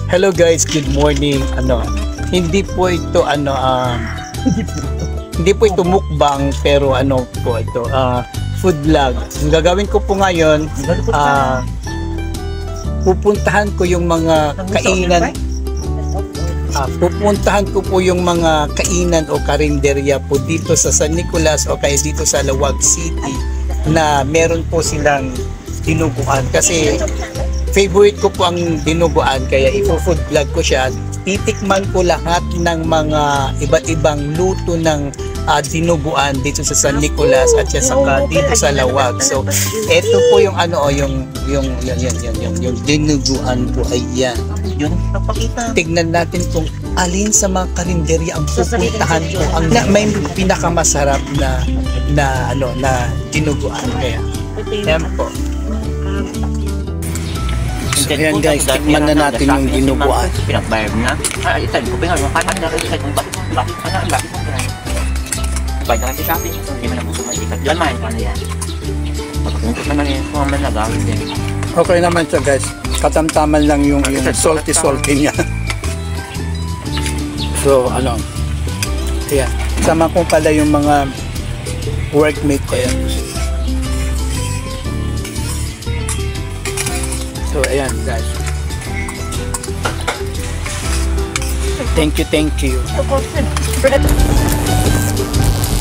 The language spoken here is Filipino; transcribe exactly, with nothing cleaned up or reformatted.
Hello guys, good morning. Ano, hindi po ito ano um hindi po ito mukbang pero ano po ito uh, food vlog. Ang gagawin ko po ngayon, uh, pupuntahan ko yung mga kainan. Uh, pupuntahan ko po yung mga kainan o karinderya po dito sa San Nicolas o kaya dito sa Laoag City na meron po silang dinuguan kasi favorite ko po ang dinuguan kaya i-food vlog ko siya. Titikman ko lahat ng mga iba't ibang luto ng uh, dinuguan dito sa San Nicolas at saka dito sa Laoag. So ito po yung ano o yung yung yan yan yan yung, yung dinuguan po ay yan. Yun napakita. Tignan natin kung alin sa mga karinderya ang pupuntahan ko ang na, may pinakamasarap na na ano na dinuguan kaya. Yan po. So, ayan guys, tikman na natin yung dinuguan. Pinagbayad na. Ay, itan ko pinag makanan na rin itan bakit bakit ano bakit mo kaya. Bayad na kasi shopping. Hindi man ako sumalikat. Diyan man ano yan. Pagpunta naman yan kung man nagawin din. Okay naman siya guys. Katamtaman lang yung yung salty salty niya. So ano. Ayan. Sama ko pala yung mga workmate ko yan. So ayan guys. Thank you, thank you.